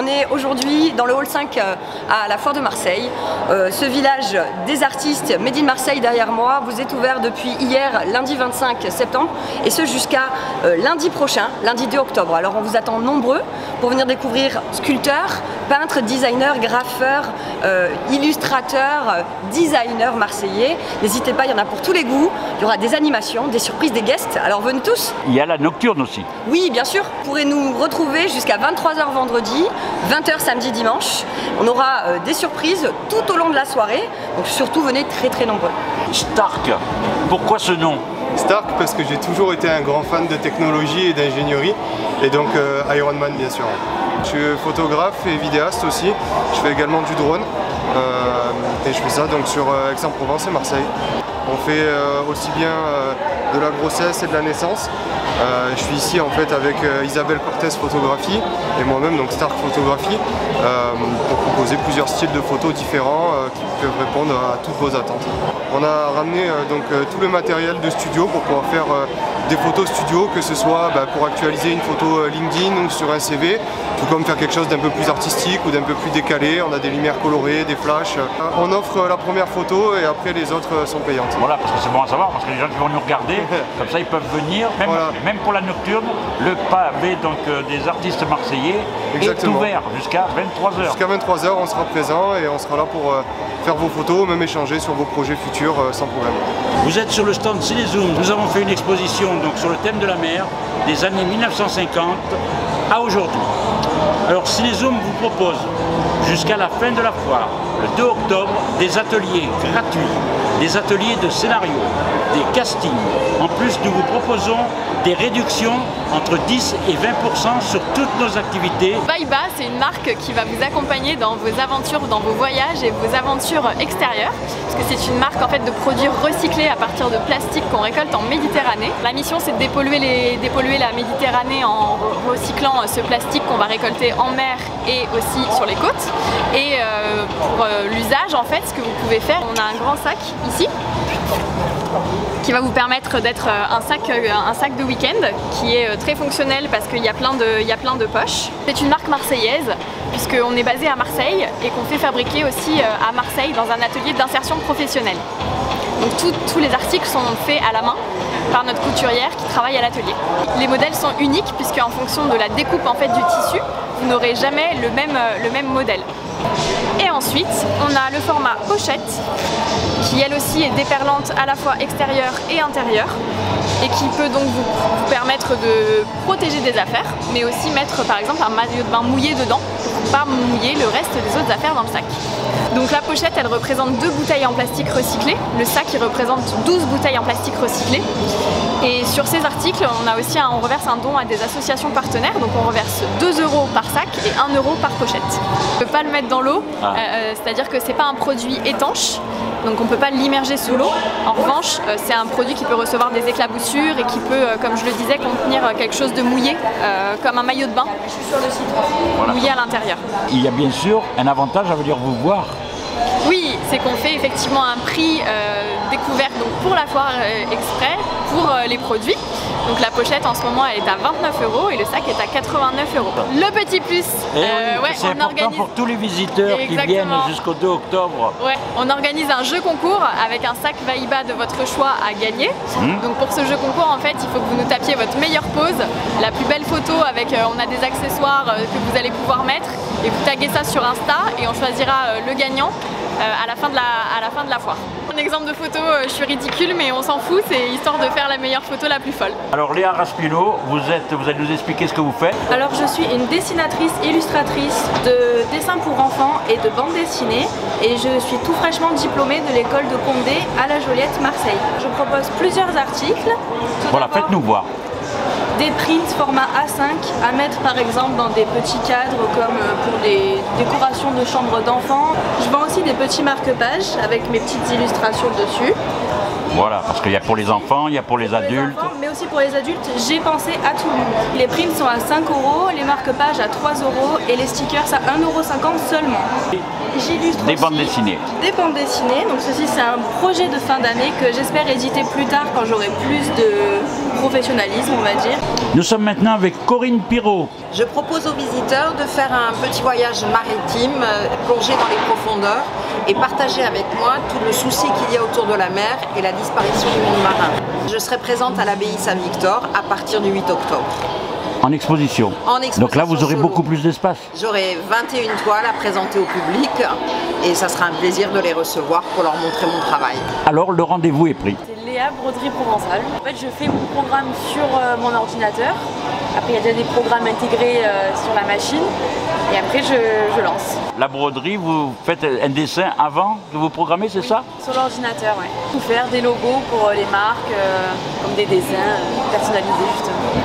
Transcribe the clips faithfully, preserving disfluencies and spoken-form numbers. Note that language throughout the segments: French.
On est aujourd'hui dans le hall cinq à la Foire de Marseille. Euh, ce village des artistes Made in Marseille derrière moi vous est ouvert depuis hier, lundi vingt-cinq septembre, et ce jusqu'à euh, lundi prochain, lundi deux octobre. Alors on vous attend nombreux pour venir découvrir sculpteurs, peintres, designers, graffeurs, euh, illustrateurs, designers marseillais. N'hésitez pas, il y en a pour tous les goûts. Il y aura des animations, des surprises, des guests. Alors venez tous. Il y a la nocturne aussi. Oui, bien sûr. Vous pourrez nous retrouver jusqu'à vingt-trois heures vendredi, vingt heures samedi, dimanche. On aura euh, des surprises tout au long de la soirée. Donc surtout, venez très très nombreux. Stark, pourquoi ce nom? Stark parce que j'ai toujours été un grand fan de technologie et d'ingénierie, et donc euh, Iron Man bien sûr. Je suis photographe et vidéaste aussi, je fais également du drone euh, et je fais ça donc sur euh, Aix-en-Provence et Marseille. On fait euh, aussi bien euh, de la grossesse et de la naissance. Euh, je suis ici en fait avec euh, Isabelle Cortès Photographie et moi-même donc Stark Photographie euh, pour proposer plusieurs styles de photos différents euh, qui peuvent répondre à toutes vos attentes. On a ramené euh, donc euh, tout le matériel de studio pour pouvoir faire euh, des photos studio, que ce soit bah, pour actualiser une photo euh, LinkedIn ou sur un C V, tout comme faire quelque chose d'un peu plus artistique ou d'un peu plus décalé. On a des lumières colorées, des flashs. On offre la première photo et après les autres sont payantes. Voilà, parce que c'est bon à savoir, parce que les gens qui vont nous regarder, comme ça ils peuvent venir, même, voilà. même pour la nocturne, le pavé donc, euh, des artistes marseillais Exactement. est ouvert jusqu'à vingt-trois heures. Jusqu'à vingt-trois heures, on sera présent et on sera là pour euh, faire vos photos, même échanger sur vos projets futurs euh, sans problème. Vous êtes sur le stand Cinézoom. Nous avons fait une exposition donc, sur le thème de la mer des années mille neuf cent cinquante à aujourd'hui. Alors Cinézoom vous propose jusqu'à la fin de la foire, le deux octobre, des ateliers gratuits, des ateliers de scénario, des castings. En plus, nous vous proposons des réductions entre dix et vingt pour cent sur toutes nos activités. Baiba, c'est une marque qui va vous accompagner dans vos aventures, dans vos voyages et vos aventures extérieures. Parce que c'est une marque en fait de produits recyclés à partir de plastique qu'on récolte en Méditerranée. La mission, c'est de dépolluer, les, dépolluer la Méditerranée en recyclant ce plastique qu'on va récolter en mer et aussi sur les côtes. Et euh, pour euh, l'usage, en fait, ce que vous pouvez faire, on a un grand sac ici qui va vous permettre d'être un sac, un sac de week-end qui est très fonctionnel parce qu'il y a plein de, il y a plein de poches. C'est une marque marseillaise puisqu'on est basé à Marseille et qu'on fait fabriquer aussi à Marseille dans un atelier d'insertion professionnelle. Donc tout, tous les articles sont faits à la main par notre couturière qui travaille à l'atelier. Les modèles sont uniques puisque en fonction de la découpe en fait, du tissu, vous n'aurez jamais le même, le même modèle. Et ensuite, on a le format pochette qui elle aussi est déperlante à la fois extérieure et intérieure et qui peut donc vous, vous permettre de protéger des affaires mais aussi mettre par exemple un maillot de bain mouillé dedans pour pas mouiller le reste des autres affaires dans le sac. Donc la pochette elle représente deux bouteilles en plastique recyclées, le sac il représente douze bouteilles en plastique recyclées et sur ces articles on, a aussi un, on reverse un don à des associations partenaires, donc on reverse deux euros par sac et un euro par pochette. On ne peut pas le mettre dans l'eau, ah. euh, c'est-à-dire que c'est pas un produit étanche, donc on ne peut pas l'immerger sous l'eau. En revanche, euh, c'est un produit qui peut recevoir des éclaboussures et qui peut, euh, comme je le disais, contenir euh, quelque chose de mouillé, euh, comme un maillot de bain, voilà. Mouillé à l'intérieur. Il y a bien sûr un avantage à venir vous voir. Oui, c'est qu'on fait effectivement un prix euh, découvert donc pour la foire euh, exprès, pour euh, les produits. Donc la pochette en ce moment elle est à vingt-neuf euros et le sac est à quatre-vingt-neuf euros. Le petit plus, euh, oui, ouais, c'est on important organise pour tous les visiteurs Exactement. Qui viennent jusqu'au deux octobre. Ouais, on organise un jeu concours avec un sac Baiba de votre choix à gagner. Mmh. Donc pour ce jeu concours en fait il faut que vous nous tapiez votre meilleure pose, la plus belle photo avec, euh, on a des accessoires euh, que vous allez pouvoir mettre et vous taguez ça sur Insta et on choisira euh, le gagnant. À la, fin de la, à la fin de la foire. Un exemple de photo, je suis ridicule mais on s'en fout, c'est histoire de faire la meilleure photo la plus folle. Alors Léa Raspino, vous, êtes, vous allez nous expliquer ce que vous faites. Alors je suis une dessinatrice illustratrice de dessin pour enfants et de bande dessinée et je suis tout fraîchement diplômée de l'école de Condé à la Joliette, Marseille. Je propose plusieurs articles. Tout voilà, faites-nous voir. Des prints format A cinq à mettre par exemple dans des petits cadres comme pour des décorations de chambres d'enfants. Je vends aussi des petits marque-pages avec mes petites illustrations dessus. Voilà, parce qu'il y a pour les enfants, il y a pour les adultes. Les enfants, mais aussi pour les adultes, j'ai pensé à tout le monde. Les prints sont à cinq euros, les marque-pages à trois euros et les stickers à un euro cinquante seulement. J'illustre Des aussi bandes dessinées. Des bandes dessinées. Donc ceci c'est un projet de fin d'année que j'espère éditer plus tard quand j'aurai plus de professionnalisme, on va dire. Nous sommes maintenant avec Corinne Pirot. Je propose aux visiteurs de faire un petit voyage maritime, euh, plonger dans les profondeurs et partager avec moi tout le souci qu'il y a autour de la mer et la disparition du monde marin. Je serai présente à l'abbaye Saint-Victor à partir du huit octobre. En exposition. En exposition. Donc là, vous aurez solo. beaucoup plus d'espace. J'aurai vingt et une toiles à présenter au public et ça sera un plaisir de les recevoir pour leur montrer mon travail. Alors, le rendez-vous est pris. C'est Léa, broderie provençale. En fait, je fais mon programme sur euh, mon ordinateur. Après, il y a déjà des programmes intégrés euh, sur la machine. Et après, je, je lance. La broderie, vous faites un dessin avant que vous programmez, c'est Oui, ça? Sur l'ordinateur, oui. Tout faire des logos pour euh, les marques, euh, comme des dessins euh, personnalisés, justement.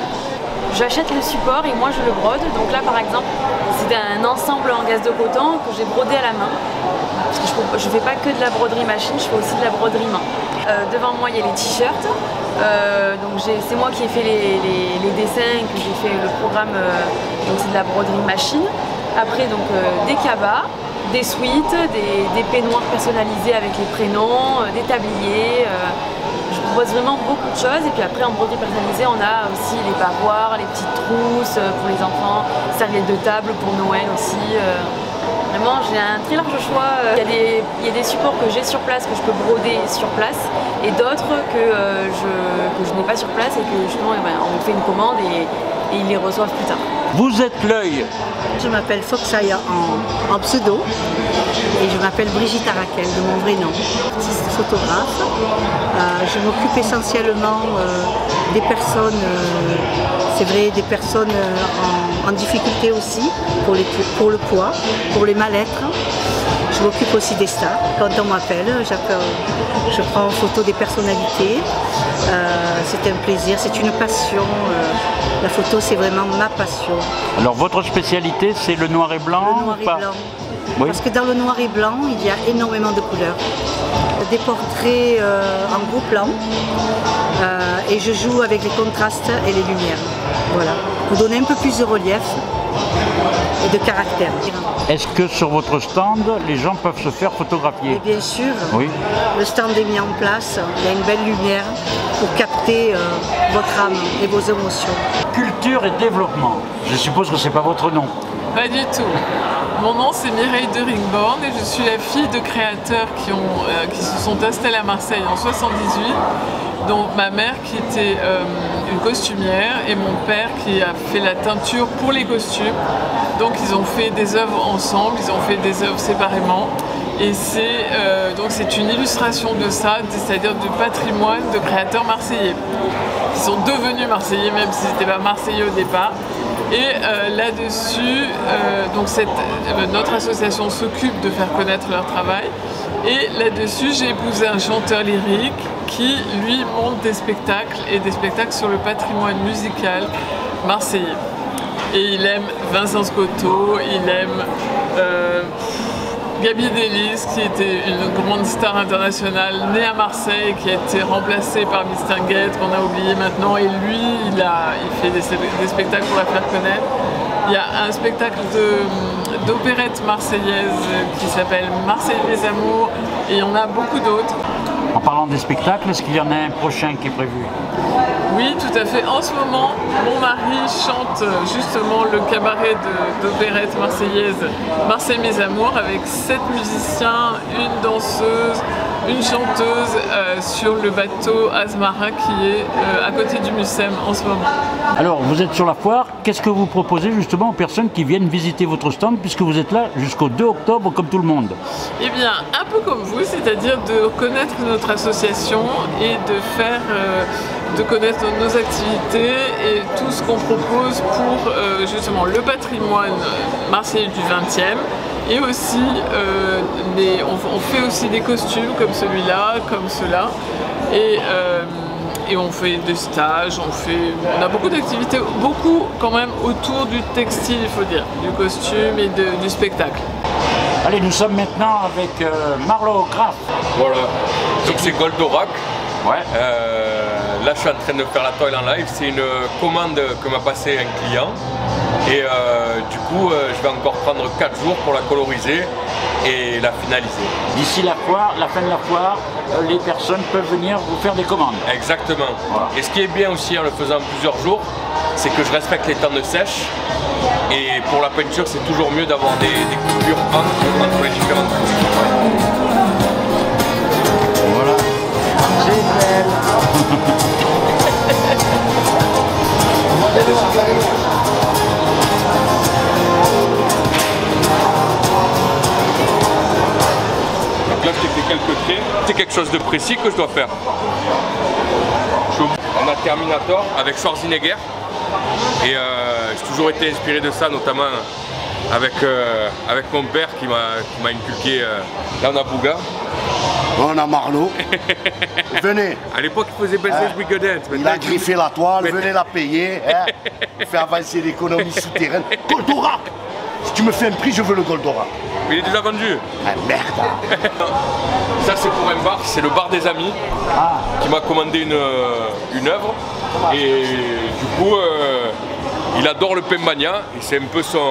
J'achète le support et moi je le brode. Donc là par exemple, c'est un ensemble en gaze de coton que j'ai brodé à la main. Parce que je ne fais pas que de la broderie machine, je fais aussi de la broderie main. Euh, devant moi il y a les t-shirts. Euh, donc c'est moi qui ai fait les, les, les dessins, que j'ai fait le programme, euh, donc c'est de la broderie machine. Après donc euh, des cabas, des suites, des, des peignoirs personnalisés avec les prénoms, euh, des tabliers. Euh, Je propose vraiment beaucoup de choses et puis après en broderie personnalisée on a aussi les bavoirs, les petites trousses pour les enfants, serviettes de table pour Noël aussi. Vraiment j'ai un très large choix. Il y a des, il y a des supports que j'ai sur place, que je peux broder sur place et d'autres que, euh, je, que je n'ai pas sur place et que justement eh ben, on fait une commande et, et ils les reçoivent plus tard. Vous êtes l'œil. Je m'appelle Foxaya en, en pseudo et je m'appelle Brigitte Arakel de mon vrai nom, artiste photographe. Euh, je m'occupe essentiellement euh, des personnes, euh, c'est vrai, des personnes euh, en, en difficulté aussi, pour, les, pour le poids, pour les mal-être. Je m'occupe aussi des stars. Quand on m'appelle, je prends en photo des personnalités. Euh, c'est un plaisir, c'est une passion. Euh, la photo, c'est vraiment ma passion. Alors votre spécialité, c'est le noir et blanc? Le noir ou et pas? blanc. Oui. Parce que dans le noir et blanc, il y a énormément de couleurs. Des portraits euh, en gros plan. Euh, et je joue avec les contrastes et les lumières. Voilà. Pour donner un peu plus de relief et de caractère. Est-ce que sur votre stand, les gens peuvent se faire photographier? Et bien sûr, oui. Le stand est mis en place, il y a une belle lumière pour capter euh, votre âme et vos émotions. Culture et développement, je suppose que ce n'est pas votre nom. Pas du tout. Mon nom c'est Mireille de Ringborn et je suis la fille de créateurs qui, ont, euh, qui se sont installés à Marseille en soixante-dix-huit. Donc ma mère qui était euh, une costumière et mon père qui a fait la teinture pour les costumes. Donc ils ont fait des œuvres ensemble, ils ont fait des œuvres séparément. Et c'est euh, donc c'est une illustration de ça, c'est-à-dire du patrimoine de créateurs marseillais. Qui sont devenus marseillais même s'ils n'étaient pas marseillais au départ. Et euh, là-dessus, euh, donc cette, euh, notre association s'occupe de faire connaître leur travail. Et là-dessus, j'ai épousé un chanteur lyrique qui, lui, monte des spectacles et des spectacles sur le patrimoine musical marseillais. Et il aime Vincent Scotto, il aime euh, Gaby Delis, qui était une grande star internationale, née à Marseille, qui a été remplacée par Miss Tinguette, qu'on a oublié maintenant. Et lui, il, a, il fait des, des spectacles pour la faire connaître. Il y a un spectacle d'opérette marseillaise qui s'appelle Marseille mes amours, et il y en a beaucoup d'autres. En parlant des spectacles, est-ce qu'il y en a un prochain qui est prévu? Oui, tout à fait. En ce moment, mon mari chante justement le cabaret d'opérette marseillaise Marseille mes amours avec sept musiciens, une danseuse, une chanteuse euh, sur le bateau Asmara qui est euh, à côté du Mucem en ce moment. Alors, vous êtes sur la foire, qu'est-ce que vous proposez justement aux personnes qui viennent visiter votre stand puisque vous êtes là jusqu'au deux octobre comme tout le monde? Eh bien, un peu comme vous, c'est-à-dire de connaître notre association et de faire, euh, de connaître nos activités et tout ce qu'on propose pour euh, justement le patrimoine marseillais du vingtième. Et aussi, euh, des, on, on fait aussi des costumes comme celui-là, comme cela. Et, euh, et on fait des stages, on, fait, on a beaucoup d'activités, beaucoup quand même autour du textile, il faut dire, du costume et de, du spectacle. Allez, nous sommes maintenant avec euh, Marlo Graff. Voilà, donc c'est Goldorak. Ouais. Euh, là, je suis en train de faire la toile en live. C'est une commande que m'a passé un client. Et euh, du coup, euh, je vais encore prendre quatre jours pour la coloriser et la finaliser. D'ici la foire, la fin de la foire, euh, les personnes peuvent venir vous faire des commandes. Exactement. Voilà. Et ce qui est bien aussi en le faisant plusieurs jours, c'est que je respecte les temps de sèche. Et pour la peinture, c'est toujours mieux d'avoir des, des coupures entre, entre les différentes couches. Voilà. C'est belle. Donc là, je t'ai fait quelques traits. C'est quelque chose de précis que je dois faire. On a Terminator avec Schwarzenegger. Et euh, j'ai toujours été inspiré de ça, notamment avec, euh, avec mon père qui m'a inculqué. Euh, là, on a Bouga. On a Marlowe. Venez. À l'époque, il faisait Business hein, Brigade. Il a griffé la toile, mais... venez la payer. Hein. Fait avancer l'économie souterraine. Goldora. Si tu me fais un prix, je veux le Goldora. Il est déjà vendu. Ah, merde. Ça, c'est pour un bar, c'est le bar des amis ah. qui m'a commandé une, une œuvre. Et du coup, euh, il adore le Pembagna et c'est un peu son,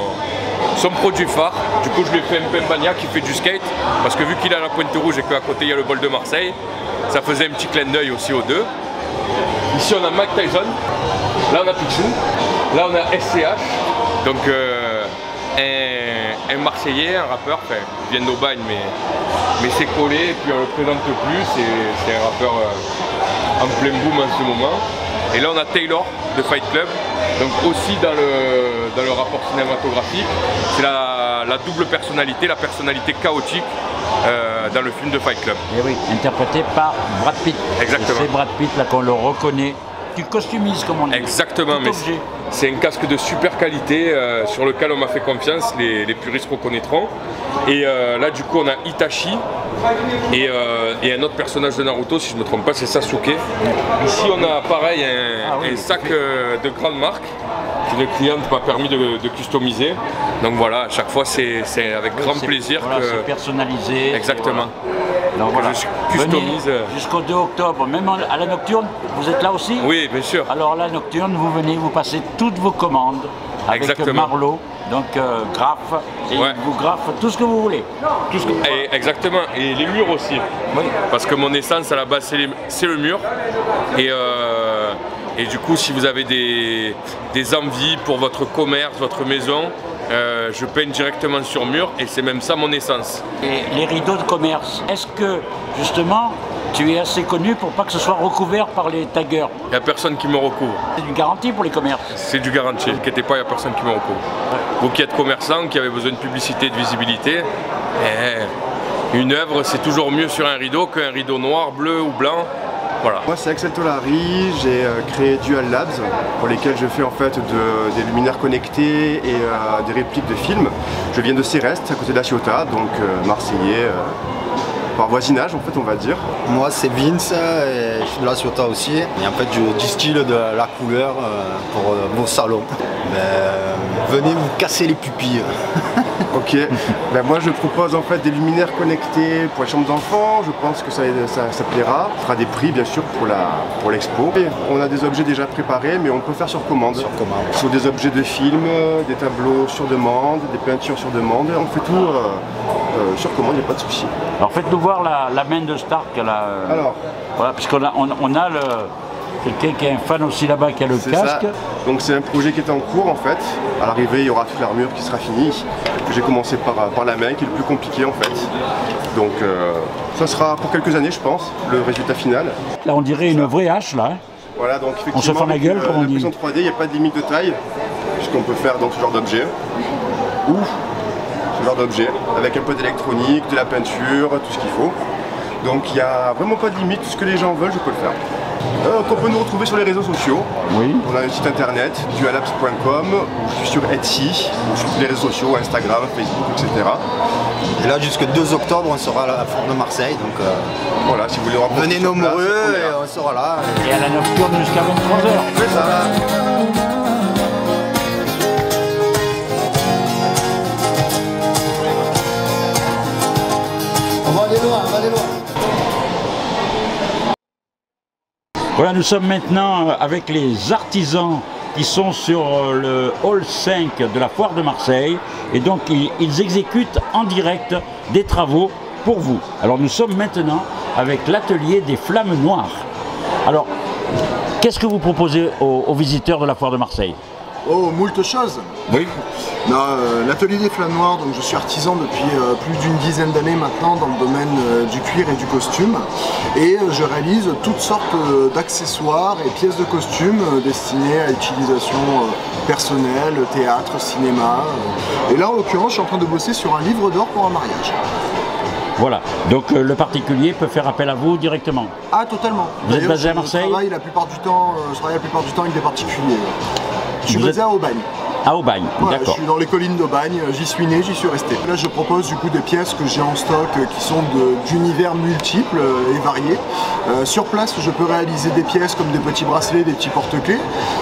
son produit phare. Du coup, je lui ai fait un Pembagna qui fait du skate parce que vu qu'il a la Pointe Rouge et qu'à côté il y a le bol de Marseille, ça faisait un petit clin d'œil aussi aux deux. Ici, on a Mike Tyson. Là, on a Pichou. Là, on a S C H. Donc, euh, un, un Marseillais, un rappeur. Enfin, il vient d'Aubagne, mais, mais c'est collé. Et puis, on le présente plus. C'est un rappeur euh, en plein boom en ce moment. Et là, on a Taylor de Fight Club. Donc, aussi dans le, dans le rapport cinématographique, c'est la, la double personnalité, la personnalité chaotique euh, dans le film de Fight Club. Et oui, interprété par Brad Pitt. Exactement. C'est Brad Pitt là qu'on le reconnaît. Tu customises comme on dit. Exactement, mais c'est un casque de super qualité euh, sur lequel on m'a fait confiance, les, les puristes reconnaîtront. Et euh, là du coup on a Itachi et, euh, et un autre personnage de Naruto, si je ne me trompe pas, c'est Sasuke. Ici on a pareil un, ah oui, un sac euh, de grande marque qu'une cliente m'a permis de, de customiser. Donc voilà, à chaque fois c'est avec oui, grand plaisir. Voilà, que... c'est personnalisé. Exactement. Donc voilà, je customise. Jusqu'au deux octobre, même à la nocturne, vous êtes là aussi? Oui, bien sûr. Alors la nocturne, vous venez, vous passez toutes vos commandes avec Exactement. Marlowe, donc euh, graffe, et ouais. vous graffe tout ce que vous voulez. Tout ce que... Et, exactement, et les murs aussi. Oui. Parce que mon essence à la base c'est le mur. Et, euh, et du coup, si vous avez des, des envies pour votre commerce, votre maison, Euh, je peins directement sur mur et c'est même ça mon essence. Et les rideaux de commerce, est-ce que justement tu es assez connu pour pas que ce soit recouvert par les taggers? Il n'y a personne qui me recouvre. C'est une garantie pour les commerces? C'est du garanti, ne inquiétez pas, il n'y a personne qui me recouvre. Ouais. Vous qui êtes commerçant, qui avez besoin de publicité et de visibilité, eh, une œuvre c'est toujours mieux sur un rideau qu'un rideau noir, bleu ou blanc. Voilà. Moi c'est Axel Tolari, j'ai euh, créé Dual Labs pour lesquels je fais en fait de, des luminaires connectés et euh, des répliques de films. Je viens de Céreste, à côté de La Ciotat, donc euh, marseillais, euh, par voisinage en fait on va dire. Moi c'est Vince, et je suis de La Ciotat aussi et en fait je distille de la couleur euh, pour euh, vos salons. Mais, euh, venez vous casser les pupilles. Ok, ben moi je propose en fait des luminaires connectés pour les chambres d'enfants, je pense que ça, ça, ça plaira. On fera des prix bien sûr pour la pour l'expo. On a des objets déjà préparés mais on peut faire sur commande. Sur commande. Sur des objets de films, des tableaux sur demande, des peintures sur demande, on fait tout euh, euh, sur commande, il n'y a pas de souci. Alors faites-nous voir la, la main de Stark là. Euh, Alors. Voilà, puisqu'on a, on, on a le... quelqu'un qui est un fan aussi là-bas qui a le casque. Ça. Donc c'est un projet qui est en cours en fait. À l'arrivée il y aura toute l'armure qui sera finie. J'ai commencé par, par la main qui est le plus compliqué en fait. Donc euh, ça sera pour quelques années je pense, le résultat final. Là on dirait une vraie hache là. Voilà donc effectivement. On se fait la gueule euh, comme on dit. L'impression trois D, il n'y a pas de limite de taille, puisqu'on peut faire dans ce genre d'objet. Ou ce genre d'objet, avec un peu d'électronique, de la peinture, tout ce qu'il faut. Donc il n'y a vraiment pas de limite, tout ce que les gens veulent, je peux le faire. Euh, on peut nous retrouver sur les réseaux sociaux. Oui. On a un site internet, dualabs point com, je suis sur Etsy, sur tous les réseaux sociaux, Instagram, Facebook, et cetera. Et là jusqu'au deux octobre on sera à la foire de Marseille, donc euh, voilà, si vous voulez rencontrer. Venez nombreux et on sera là. Et à la nocturne jusqu'à vingt-trois heures. C'est ça. On va aller loin, on va aller loin. Voilà, nous sommes maintenant avec les artisans qui sont sur le hall cinq de la foire de Marseille et donc ils, ils exécutent en direct des travaux pour vous. Alors nous sommes maintenant avec l'atelier des flammes noires. Alors, qu'est-ce que vous proposez aux, aux visiteurs de la foire de Marseille? Oh, moult choses. Oui. Euh, L'atelier des flammes noires, donc je suis artisan depuis euh, plus d'une dizaine d'années maintenant dans le domaine euh, du cuir et du costume. Et euh, je réalise toutes sortes euh, d'accessoires et pièces de costume euh, destinées à utilisation euh, personnelle, théâtre, cinéma. Euh. Et là, en l'occurrence, je suis en train de bosser sur un livre d'or pour un mariage. Voilà, donc euh, le particulier peut faire appel à vous directement. Ah, totalement. Vous êtes basé à Marseille? Je travaille la plupart du temps, euh, je travaille la plupart du temps avec des particuliers. Je suis vous basé êtes... à Aubagne. À Aubagne, voilà, d'accord. Je suis dans les collines d'Aubagne, j'y suis né, j'y suis resté. Là, je propose du coup des pièces que j'ai en stock qui sont d'univers multiples et variés. Euh, sur place, je peux réaliser des pièces comme des petits bracelets, des petits porte-clés.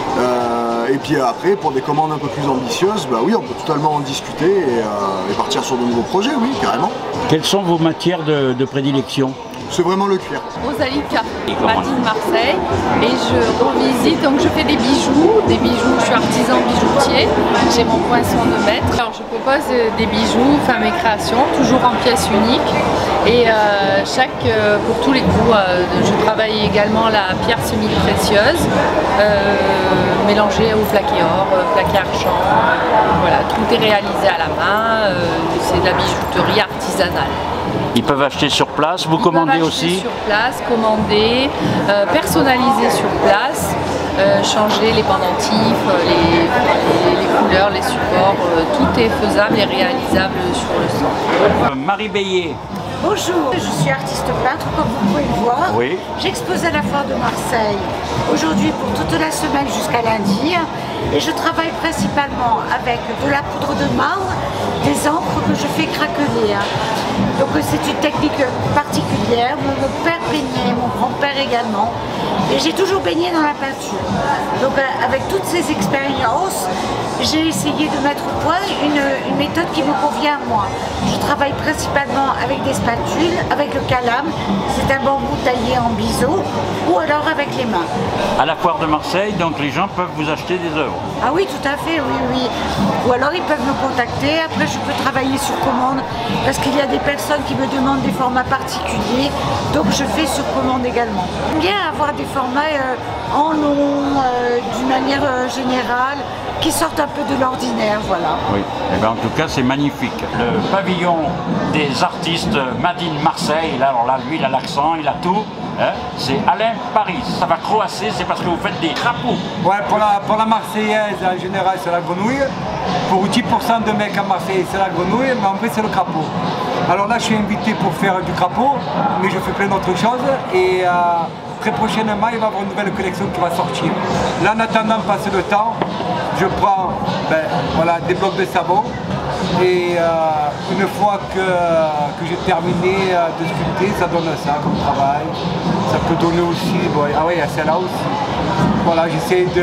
Euh, et puis après, pour des commandes un peu plus ambitieuses, bah oui, on peut totalement en discuter et, euh, et partir sur de nouveaux projets, oui, carrément. Quelles sont vos matières de, de prédilection? C'est vraiment le cuir. Rosalie K, Madi de Marseille, et je revisite, donc je fais des bijoux, des bijoux, je suis artisan bijoutier, j'ai mon poinçon de maître. Alors je propose des bijoux, enfin mes créations, toujours en pièces uniques, et euh, chaque, euh, pour tous les goûts, euh, je travaille également la pierre semi-précieuse, euh, mélangée au plaqué or, plaqué argent, voilà, tout est réalisé à la main, euh, c'est de la bijouterie artisanale. Ils peuvent acheter sur place, vous Ils commandez peuvent aussi sur place, commander, euh, personnaliser sur place, euh, changer les pendentifs, les, les, les couleurs, les supports, euh, tout est faisable et réalisable sur le centre. Euh, Marie Beillet. Bonjour, je suis artiste peintre comme vous pouvez le voir. Oui. J'expose à la foire de Marseille aujourd'hui pour toute la semaine jusqu'à lundi et je travaille principalement avec de la poudre de marbre, des encres que je fais craqueler. Donc c'est une technique particulière, mon père baignait, mon grand-père également, et j'ai toujours baigné dans la peinture. Donc avec toutes ces expériences, j'ai essayé de mettre au point une, une méthode qui me convient à moi. Je travaille principalement avec des spatules, avec le calame, c'est un bambou taillé en biseau, ou alors avec les mains. À la foire de Marseille, donc les gens peuvent vous acheter des œuvres? Ah oui, tout à fait, oui, oui. Ou alors ils peuvent me contacter, après je peux travailler sur commande, parce qu'il y a des personnes qui me demandent des formats particuliers, donc je fais sur commande également. J'aime bien avoir des formats euh, en long, euh, d'une manière euh, générale, qui sortent un peu de l'ordinaire, voilà. Oui, et bien en tout cas c'est magnifique. Le pavillon des artistes Made in Marseille, là, alors là lui il a l'accent, il a tout, hein, c'est Alain Paris. Ça va croasser, c'est parce que vous faites des crapauds. Ouais, pour la, pour la Marseillaise en général c'est la grenouille, pour dix pour cent de mecs à Marseille c'est la grenouille, mais en vrai c'est le crapaud. Alors là je suis invité pour faire du crapaud, mais je fais plein d'autres choses et euh, très prochainement il va y avoir une nouvelle collection qui va sortir. Là en attendant de passer le temps, je prends ben, voilà, des blocs de savon et euh, une fois que, que j'ai terminé euh, de sculpter, ça donne ça comme travail. Ça peut donner aussi, bon, ah oui, il y a celle-là aussi. Voilà, j'essaie de,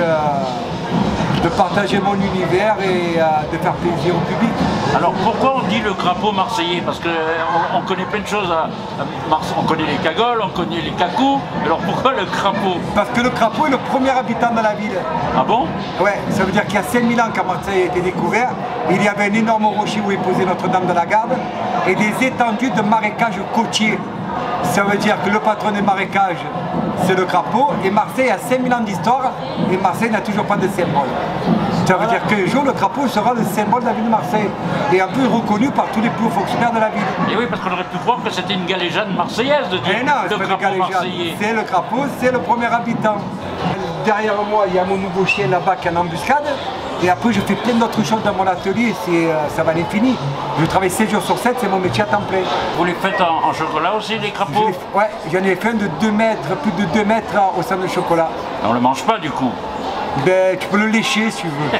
de partager mon univers et euh, de faire plaisir au public. Alors pourquoi on dit le crapaud marseillais? Parce qu'on on connaît plein de choses à, à Marseille. On connaît les cagoles, on connaît les cacous. Alors pourquoi le crapaud? Parce que le crapaud est le premier habitant de la ville. Ah bon? Ouais, ça veut dire qu'il y a cinq mille ans quand Marseille a été découvert, il y avait un énorme rocher où est posé Notre-Dame de la Garde et des étendues de marécages côtiers. Ça veut dire que le patron des marécages, c'est le crapaud, et Marseille a cinq mille ans d'histoire, et Marseille n'a toujours pas de symbole. Ça veut dire qu'un jour, le crapaud sera le symbole de la ville de Marseille, et un peu reconnu par tous les plus hauts fonctionnaires de la ville. Et oui, parce qu'on aurait pu croire que c'était une galéjade marseillaise de dire et non, le crapaud marseillais. C'est le crapaud, c'est le premier habitant. Derrière moi, il y a mon nouveau chien là-bas qui est en embuscade. Et après, je fais plein d'autres choses dans mon atelier, euh, ça va l'infini. Je travaille sept jours sur sept, c'est mon métier à temps plein. Vous les faites en, en chocolat aussi, les crapauds? Ouais, j'en ai fait un de deux mètres, plus de deux mètres au sein de chocolat. On le mange pas du coup? Ben, tu peux le lécher si tu veux.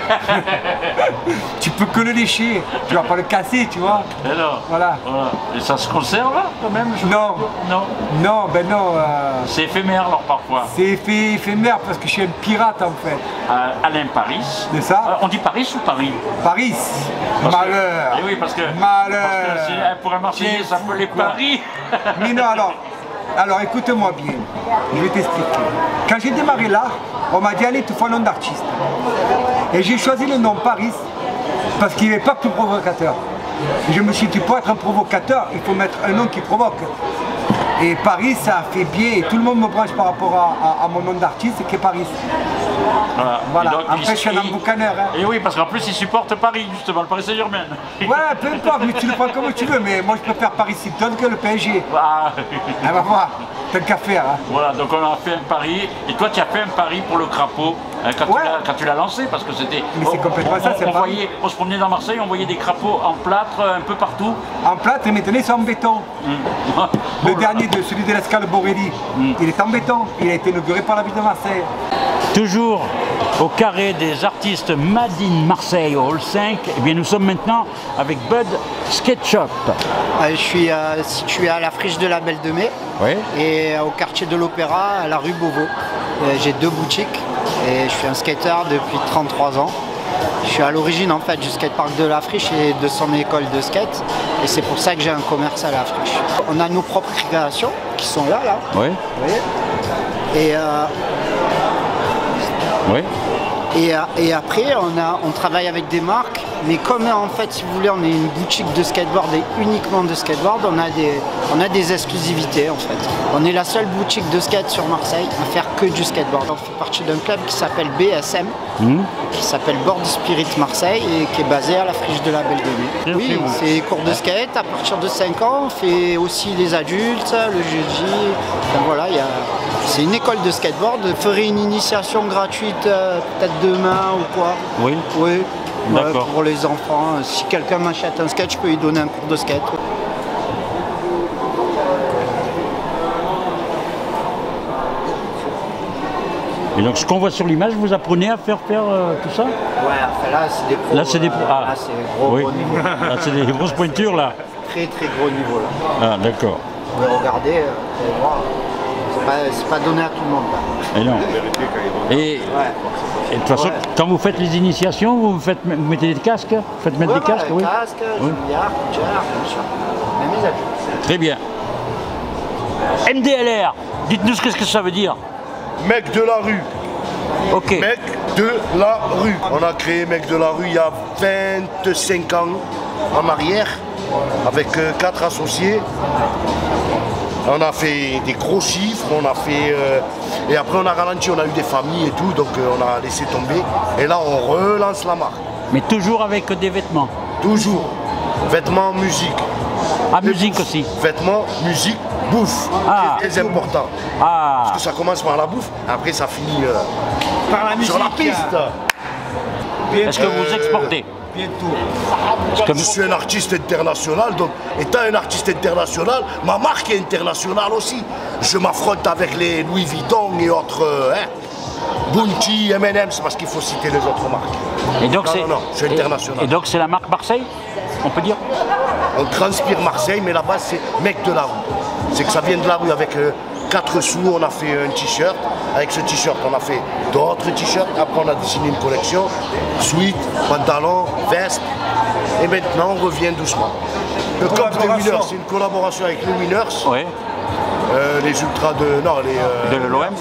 Tu peux que le lécher, tu vas pas le casser, tu vois. Et non. Voilà. Voilà. Et ça se conserve quand même? Je non. Non. Non, ben non. Euh... C'est éphémère alors parfois. C'est éphémère parce que je suis un pirate en fait. Euh, Alain Paris. C'est ça? Euh, on dit Paris ou Paris? Paris. Parce Malheur. Que, et oui, parce que, Malheur. Parce que pour un Marseillais, ça peut les Paris. Mais non, alors. Alors écoute-moi bien, je vais t'expliquer. Quand j'ai démarré l'art, on m'a dit allez, tu fais un nom d'artiste. Et j'ai choisi le nom Paris parce qu'il n'est pas plus provocateur. Et je me suis dit, pour être un provocateur, il faut mettre un nom qui provoque. Et Paris, ça fait bien, et tout le monde me branche par rapport à, à, à mon nom d'artiste qui est Paris. Voilà. Voilà. Donc, Après, il, je suis un il, emboucaneur. Hein. Et oui, parce qu'en plus, il supporte Paris, justement, le Paris Saint-Germain. Ouais, peu importe, mais tu le prends comme tu veux, mais moi je préfère Paris Hilton que le P S G. Ah, ah bah voilà, t'as qu'à faire. Hein. Voilà, donc on a fait un pari, et toi tu as fait un pari pour le crapaud hein, quand, ouais. tu l'as lancé, parce que c'était... Mais c'est complètement on, ça, c'est on, pas... voyait, on se promenait dans Marseille, on voyait des crapauds en plâtre un peu partout. En plâtre, et maintenant ils sont en béton. Mm. Le oh dernier, de celui de l'escale Borelli, mm. il est en béton, il a été inauguré par la ville de Marseille. Toujours au carré des artistes Made in Marseille au Hall cinq, eh bien nous sommes maintenant avec Bud Skate Shop. Euh, je suis euh, situé à la friche de la Belle de Mai oui. et euh, au quartier de l'Opéra, à la rue Beauvau. Euh, J'ai deux boutiques et je suis un skateur depuis trente-trois ans. Je suis à l'origine en fait du skatepark de la friche et de son école de skate et c'est pour ça que j'ai un commerce à la friche. On a nos propres créations qui sont là, là. Oui. oui. Et euh, Oui. Et, et après, on, a, on travaille avec des marques, mais comme en fait, si vous voulez, on est une boutique de skateboard et uniquement de skateboard, on a des, on a des exclusivités en fait. On est la seule boutique de skate sur Marseille à faire que du skateboard. On fait partie d'un club qui s'appelle B S M, mmh. qui s'appelle Board Spirit Marseille et qui est basé à la friche de la Belle de Mai. Oui, c'est cours de skate. À partir de cinq ans, on fait aussi les adultes, le jeudi. Enfin, voilà, y a... c'est une école de skateboard. Je ferai une initiation gratuite euh, peut-être demain ou quoi. Oui. Oui. D'accord. Ouais, pour les enfants. Si quelqu'un m'achète un skate, je peux lui donner un cours de skate. Et donc ce qu'on voit sur l'image, vous apprenez à faire faire euh, tout ça? Ouais, enfin là c'est des pros. Là c'est des pros. Ah. Là c'est gros, oui. gros niveau. Là c'est des grosses pointures là. Très très gros niveau là. Ah d'accord. Vous pouvez regarder, vous allez voir. C'est pas, pas donné à tout le monde là. Et non. Et, ouais. et de toute façon, ouais. quand vous faites les initiations, vous, faites, vous mettez des casques? Vous faites mettre ouais, des casques, ouais, oui. Casque, oui. Billard, couture, bien sûr. Même les adultes. Très bien. M D L R, dites-nous ce que ça veut dire. Mec de la rue. Ok. Mec de la rue. On a créé Mec de la rue il y a vingt-cinq ans en arrière, avec quatre associés. On a fait des gros chiffres, on a fait... Euh, et après on a ralenti, on a eu des familles et tout, donc euh, on a laissé tomber. Et là on relance la marque. Mais toujours avec des vêtements? Toujours. Vêtements, musique. Ah, musique bouffe. Aussi. Vêtements, musique, bouffe. Ah. C'est très important. Ah. Parce que ça commence par la bouffe, après ça finit euh, par la musique, sur la piste. Est-ce que euh, vous exportez? Bientôt. Comme... Je suis un artiste international, donc étant un artiste international, ma marque est internationale aussi. Je m'affronte avec les Louis Vuitton et autres, euh, hein, Bounty, M and M's, parce qu'il faut citer les autres marques. Et donc non, non, non, je suis international. Et, et donc c'est la marque Marseille, on peut dire? On transpire Marseille, mais là-bas c'est Mec de la rue. C'est que ça vient de la rue avec euh, quatre sous, on a fait un t-shirt. Avec ce t-shirt, on a fait d'autres t-shirts. Après, on a dessiné une collection. Sweat, pantalon, veste. Et maintenant, on revient doucement. Le Cup des Winners, c'est une collaboration avec les Winners. Oui. Euh, les ultras de... Non, les... Euh, de l'O M.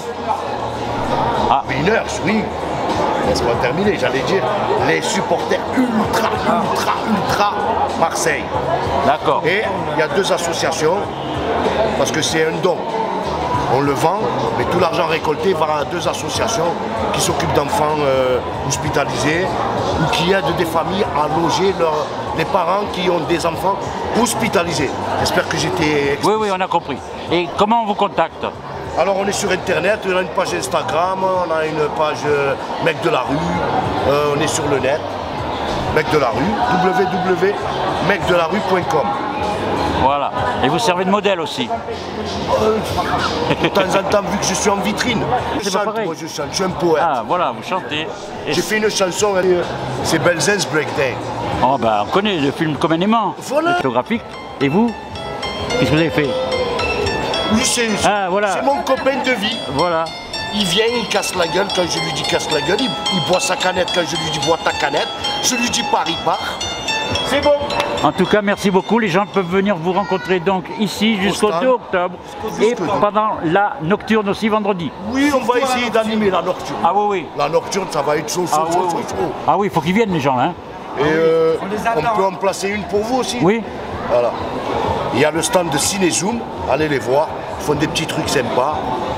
Ah. Winners, oui. Laisse-moi terminer, j'allais dire les supporters ultra, ultra, ultra Marseille. D'accord. Et il y a deux associations, parce que c'est un don. On le vend, mais tout l'argent récolté va à deux associations qui s'occupent d'enfants euh, hospitalisés ou qui aident des familles à loger leur, les parents qui ont des enfants hospitalisés. J'espère que j'étais... Oui, oui, on a compris. Et comment on vous contacte? Alors on est sur internet, on a une page Instagram, on a une page euh, Mec de la rue, euh, on est sur le net, Mec de la rue, w w w point mec de la rue point com. Voilà. Et vous servez de modèle aussi? euh, De temps en temps, vu que je suis en vitrine, je chante, moi je chante, je suis un poète. Ah voilà, vous chantez. J'ai fait une chanson, c'est Belzen's Break Day. Oh ben on connaît le film comme un aimant, voilà. Photographique. Et vous? Qu'est-ce que vous avez fait? Lui c'est ah, voilà. mon copain de vie. Voilà. Il vient, il casse la gueule quand je lui dis casse la gueule, il, il boit sa canette quand je lui dis bois ta canette, je lui dis Paris part. C'est bon. En tout cas, merci beaucoup. Les gens peuvent venir vous rencontrer donc ici jusqu'au deux octobre et pendant la nocturne aussi vendredi. Oui, on va essayer d'animer la nocturne. Ah oui, oui. La nocturne, ça va être chaud, chaud, ah, chaud, oui, chaud, oui. chaud. Ah oui, il faut qu'ils viennent les gens là. Hein. Et euh, on, on peut en placer une pour vous aussi. Oui. Voilà. Il y a le stand de Cinézoom, allez les voir. Ils font des petits trucs sympas.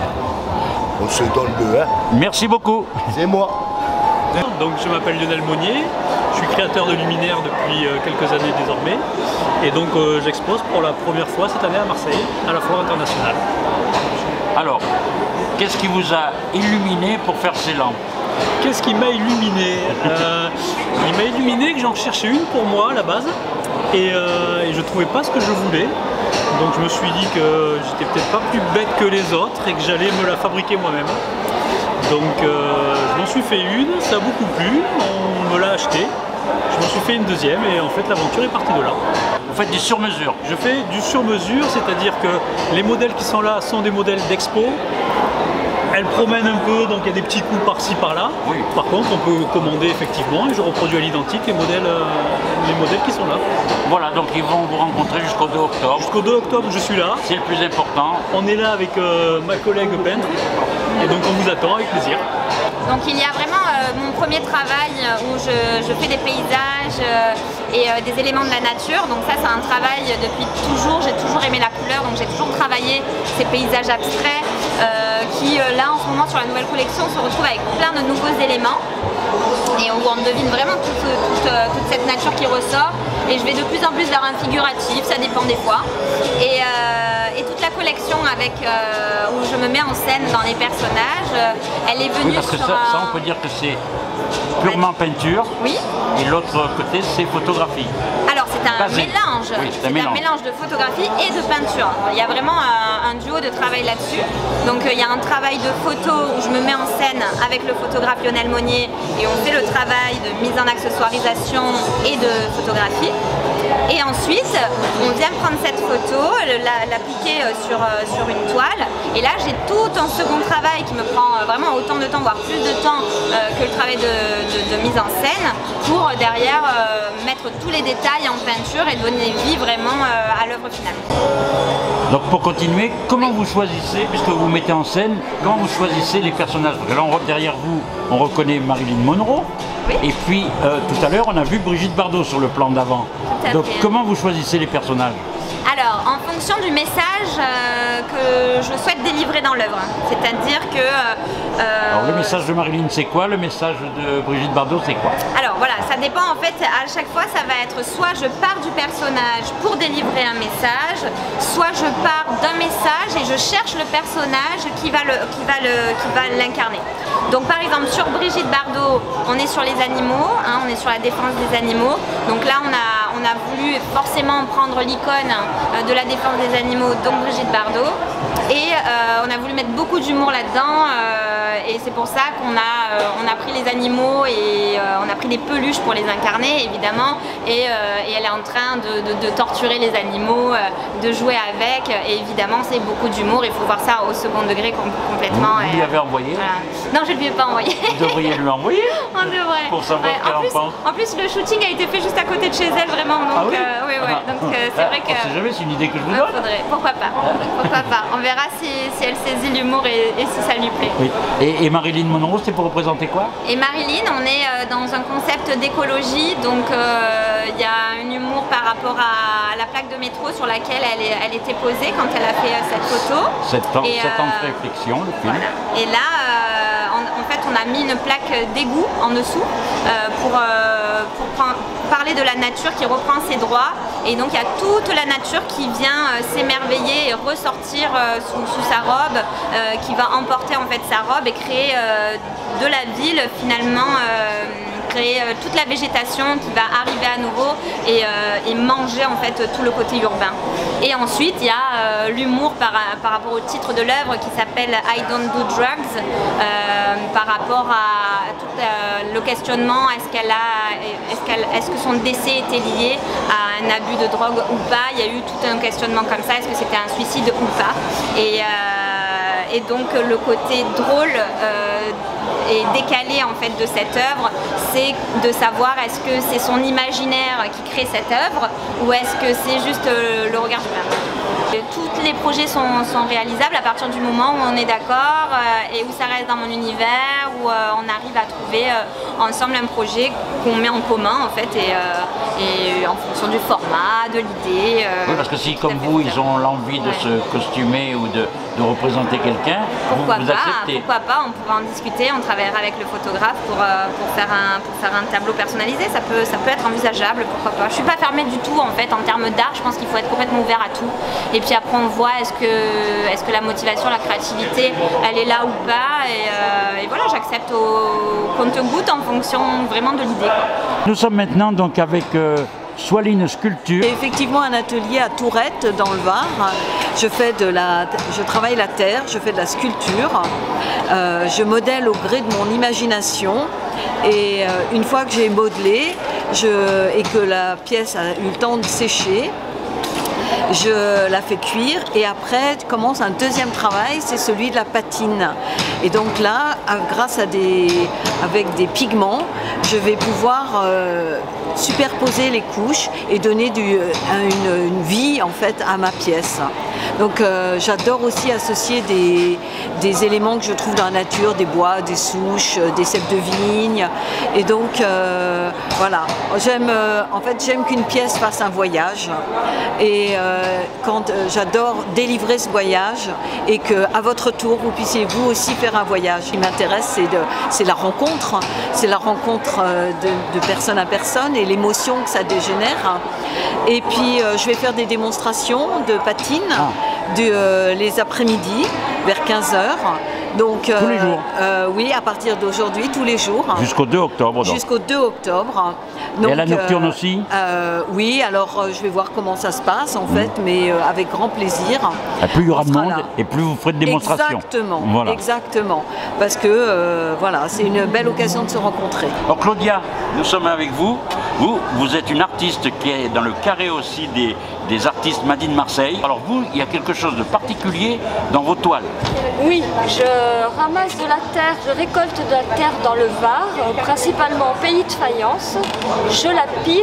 On se donne le hein. Merci beaucoup. C'est moi. Donc je m'appelle Lionel Monnier, je suis créateur de luminaires depuis quelques années désormais. Et donc euh, j'expose pour la première fois cette année à Marseille, à la Foire internationale. Alors, qu'est-ce qui vous a illuminé pour faire ces lampes? Qu'est-ce qui m'a illuminé euh, Il m'a illuminé que j'en cherchais une pour moi à la base et, euh, et je ne trouvais pas ce que je voulais. Donc je me suis dit que j'étais peut-être pas plus bête que les autres et que j'allais me la fabriquer moi-même. Donc euh, je m'en suis fait une, ça a beaucoup plu, on me l'a acheté. Je m'en suis fait une deuxième et en fait l'aventure est partie de là. Vous faites du sur-mesure? Je fais du sur-mesure, c'est-à-dire que les modèles qui sont là sont des modèles d'expo. Elles promènent un peu, donc il y a des petits coups par-ci par-là. Oui. Par contre, on peut commander effectivement et je reproduis à l'identique les modèles, euh, les modèles qui sont là. Voilà, donc ils vont vous rencontrer jusqu'au deux octobre. Jusqu'au deux octobre, je suis là. C'est le plus important. On est là avec euh, ma collègue peintre et donc on vous attend avec plaisir. Donc il y a vraiment euh, mon premier travail où je, je fais des paysages euh, et euh, des éléments de la nature. Donc ça c'est un travail depuis toujours, j'ai toujours aimé la couleur, donc j'ai toujours travaillé ces paysages abstraits euh, qui euh, là en ce moment sur la nouvelle collection se retrouvent avec plein de nouveaux éléments et où on devine vraiment toute, toute, toute cette nature qui ressort. Et je vais de plus en plus vers un figuratif, ça dépend des fois. Et, euh, et toute la collection avec, euh, où je me mets en scène dans les personnages, euh, elle est venue oui, parce que sur ça, un... ça, on peut dire que c'est purement peinture. Oui. Et l'autre côté, c'est photographie. Alors c'est un Basé. mélange, oui, c'est un, un mélange de photographie et de peinture. Il y a vraiment un, un duo de travail là-dessus. Donc euh, il y a un travail de photo où je me mets en scène avec le photographe Lionel Monnier et on fait le travail de mise en accessoirisation et de photographie. Et ensuite, on vient prendre cette photo, l'appliquer sur, sur une toile. Et là, j'ai tout un second travail qui me prend vraiment autant de temps, voire plus de temps euh, que le travail de, de, de mise en scène, pour derrière euh, mettre tous les détails en peinture et donner vie vraiment euh, à l'œuvre finale. Donc pour continuer, comment vous choisissez, puisque vous mettez en scène, comment vous choisissez les personnages? Parce que là, on, derrière vous, on reconnaît Marilyn Monroe. Oui. Et puis, euh, tout à l'heure, on a vu Brigitte Bardot sur le plan d'avant. Donc, fait. Comment vous choisissez les personnages? Alors, en fonction du message euh, que je souhaite délivrer dans l'œuvre. C'est-à-dire que... Euh, Alors, le message de Marilyn, c'est quoi? Le message de Brigitte Bardot, c'est quoi? Alors, voilà, ça dépend en fait. À chaque fois, ça va être soit je pars du personnage pour délivrer un message, soit je pars d'un message et je cherche le personnage qui va le, qui va le, qui va l'incarner. Donc, par exemple, sur Brigitte Bardot, on est sur les animaux, hein, on est sur la défense des animaux. Donc là, on a, on a voulu forcément prendre l'icône de la défense des animaux, donc Brigitte Bardot. Et euh, on a voulu mettre beaucoup d'humour là-dedans euh, et c'est pour ça qu'on a, euh, on a pris les animaux et euh, on a pris des peluches pour les incarner évidemment et, euh, et elle est en train de, de, de torturer les animaux, euh, de jouer avec et évidemment c'est beaucoup d'humour, il faut voir ça au second degré com complètement. Vous lui avez envoyé? Voilà. Non, je ne lui ai pas envoyé. Vous devriez lui envoyer. On devrait. Pour savoir ouais, ce qu'elle en plus, pense. En plus le shooting a été fait juste à côté de chez elle vraiment donc, ah oui euh, ouais, ouais. Ah. donc euh, c'est vrai que... On sait jamais, c'est une idée que je vous donne. Faudrait. Pourquoi pas, pourquoi pas. On verra si, si elle saisit l'humour et, et si ça lui plaît. Oui. Et, et Marilyn Monroe, c'est pour représenter quoi? Et Marilyn, on est euh, dans un concept d'écologie, donc il euh, y a un humour par rapport à la plaque de métro sur laquelle elle, est, elle était posée quand elle a fait euh, cette photo. Sept ans, et, sept euh, ans de réflexion, le film. Voilà. Et là, euh, en, en fait, on a mis une plaque d'égout en dessous euh, pour, euh, pour parler de la nature qui reprend ses droits. Et donc il y a toute la nature qui vient euh, s'émerveiller et ressortir euh, sous, sous sa robe, euh, qui va emporter en fait sa robe et créer euh, de la ville finalement, euh, créer euh, toute la végétation qui va arriver à nouveau et, euh, et manger en fait tout le côté urbain. Et ensuite il y a euh, l'humour par, par rapport au titre de l'œuvre qui s'appelle I Don't Do Drugs, euh, par rapport à tout euh, le questionnement, est-ce qu'elle a, est-ce qu'elle, est-ce que son décès était lié à un abus de drogue ou pas. Il y a eu tout un questionnement comme ça, est-ce que c'était un suicide ou pas. Et, euh, et donc le côté drôle euh, et décalé en fait de cette œuvre, c'est de savoir est-ce que c'est son imaginaire qui crée cette œuvre ou est-ce que c'est juste euh, le regard du peintre. Tous les projets sont, sont réalisables à partir du moment où on est d'accord euh, et où ça reste dans mon univers, où euh, on arrive à trouver euh, ensemble un projet qu'on met en commun en fait et, euh, et en fonction du format, de l'idée. Euh, oui, parce que si comme vous ils ont l'envie de ouais. se costumer ou de, de représenter quelqu'un, vous, vous acceptez. Pourquoi pas, on pourra en discuter, on travaillera avec le photographe pour, euh, pour, faire un, pour faire un tableau personnalisé, ça peut, ça peut être envisageable, pourquoi pas. Je suis pas fermée du tout en fait en termes d'art, je pense qu'il faut être complètement ouvert à tout. Et puis après on voit est-ce que, est-ce que la motivation, la créativité, elle est là ou pas. Et, euh, et voilà, j'accepte au compte-gouttes en fonction vraiment de l'idée. Nous sommes maintenant donc avec euh, Soiline Sculpture. Et effectivement un atelier à Tourette dans le Var. Je, fais de la, je travaille la terre, je fais de la sculpture. Euh, je modèle au gré de mon imagination. Et euh, une fois que j'ai modelé je, et que la pièce a eu le temps de sécher, je la fais cuire et après commence un deuxième travail, c'est celui de la patine. Et donc là, grâce à des, avec des pigments, je vais pouvoir euh, superposer les couches et donner du, une, une vie en fait à ma pièce. Donc euh, j'adore aussi associer des, des éléments que je trouve dans la nature, des bois, des souches, des cèpes de vigne. Et donc euh, voilà, j'aime euh, en fait j'aime qu'une pièce fasse un voyage. Et euh, quand euh, j'adore délivrer ce voyage et qu'à votre tour vous puissiez vous aussi faire un voyage. Ce qui m'intéresse c'est c'est la rencontre, c'est la rencontre de, de personne à personne et l'émotion que ça dégénère. Et puis euh, je vais faire des démonstrations de patine de, euh, les après-midi vers quinze heures. Donc, tous les jours euh, Oui, à partir d'aujourd'hui, tous les jours. Jusqu'au deux octobre donc. Jusqu'au deux octobre. Donc, et à la nocturne euh, aussi euh, Oui, alors euh, je vais voir comment ça se passe en mmh. fait, mais euh, avec grand plaisir. Et plus il y aura de monde, là. Et plus vous ferez de démonstrations. Exactement, voilà. exactement. Parce que euh, voilà, c'est une belle occasion de se rencontrer. Alors Claudia, nous sommes avec vous. Vous, vous êtes une artiste qui est dans le carré aussi des, des artistes Made in Marseille. Alors vous, il y a quelque chose de particulier dans vos toiles. Oui, je ramasse de la terre, je récolte de la terre dans le Var, principalement au pays de faïence. Je la pile,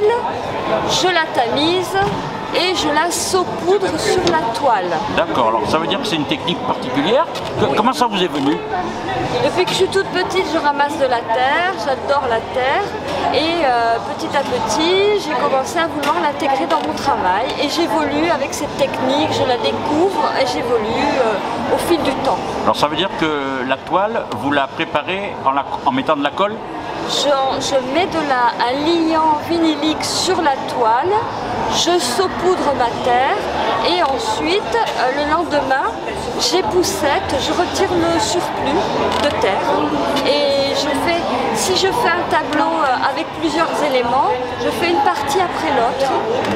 je la tamise et je la saupoudre sur la toile. D'accord, alors ça veut dire que c'est une technique particulière. Oui. Comment ça vous est venu? Depuis que je suis toute petite, je ramasse de la terre, j'adore la terre et euh, petit à petit, j'ai commencé à vouloir l'intégrer dans mon travail et j'évolue avec cette technique, je la découvre et j'évolue euh, au fil du temps. Alors ça veut dire que la toile, vous la préparez en, la, en mettant de la colle? Je, je mets de la, un liant vinylique sur la toile, je saupoudre ma terre et ensuite, euh, le lendemain, j'époussette, je retire le surplus de terre et je fais, si je fais un tableau euh, avec plusieurs éléments, je fais une partie après l'autre.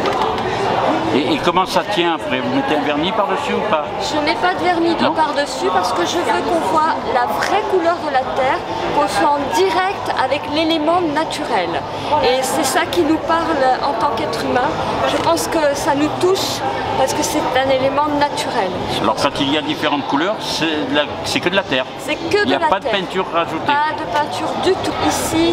Et, et comment ça tient après? Vous mettez un vernis par-dessus ou pas? Je n'ai pas de vernis par-dessus parce que je veux qu'on voit la vraie couleur de la terre, qu'on soit en direct avec l'élément naturel. Et c'est ça qui nous parle en tant qu'être humain. Je pense que ça nous touche parce que c'est un élément naturel. Alors quand il y a différentes couleurs, c'est que de la terre? C'est que de la terre. Il n'y a pas de peinture rajoutée? Pas de peinture du tout. Ici,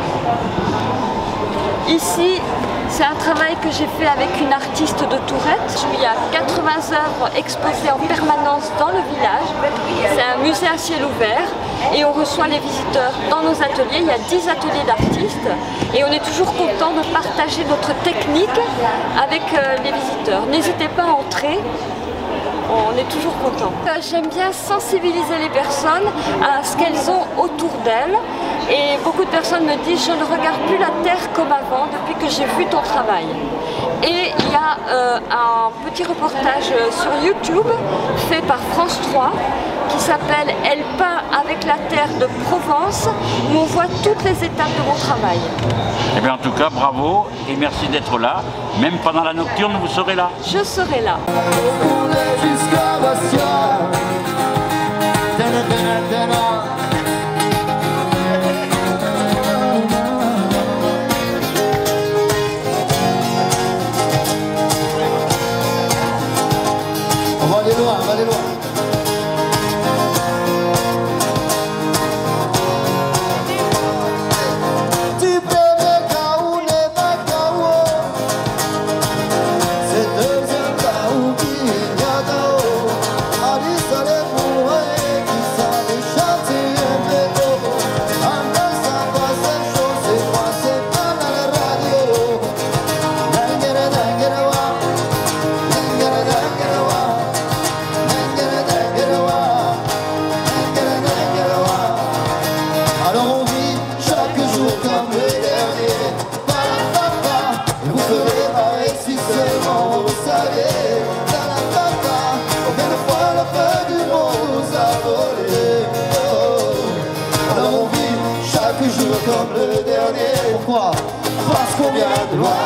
ici, c'est un travail que j'ai fait avec une artiste de Tourette. Il y a quatre-vingts œuvres exposées en permanence dans le village. C'est un musée à ciel ouvert et on reçoit les visiteurs dans nos ateliers. Il y a dix ateliers d'artistes et on est toujours content de partager notre technique avec les visiteurs. N'hésitez pas à entrer. On est toujours content. J'aime bien sensibiliser les personnes à ce qu'elles ont autour d'elles. Et beaucoup de personnes me disent, je ne regarde plus la terre comme avant depuis que j'ai vu ton travail. Et il y a euh, un petit reportage sur YouTube fait par France trois qui s'appelle « Elle peint avec la terre de Provence » où on voit toutes les étapes de mon travail. Eh bien en tout cas, bravo et merci d'être là. Même pendant la nocturne, vous serez là? Je serai là. On va aller loin, on va aller loin. Tu comme le dernier. Pourquoi? Parce qu'on vient de loin.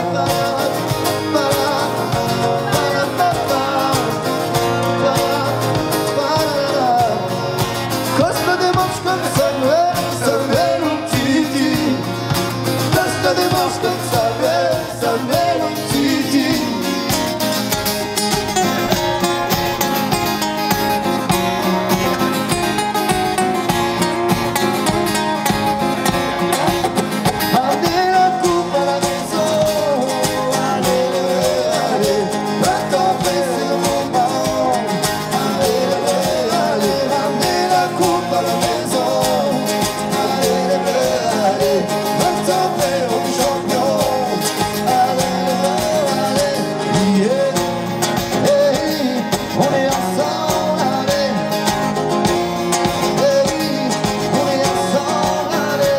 Costa des manches comme Samuel, Samuel ou Titi. Costa des manches comme Samuel, Samuel ou Titi. Amenez la coupe à la maison, allez, allez, maintenant c'est le moment. Allez, allez, allez, amenez la coupe à la maison. Allez, allez, maintenant c'est le champion. Allez, allez, yeah, hey, on est ensemble, allez. Hey, on est ensemble, allez.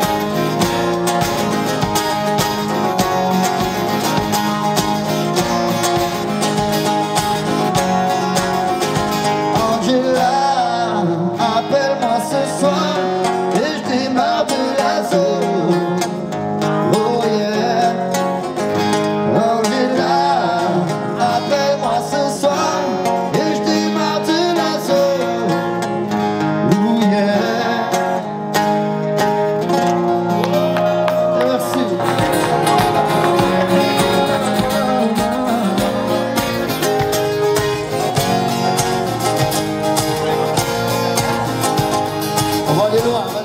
Angela, appelle-moi ce soir et je démarre de la zone. Oh yeah. Angela, appelle-moi ce soir et je démarre de la zone. Oh yeah. Merci. On va aller loin.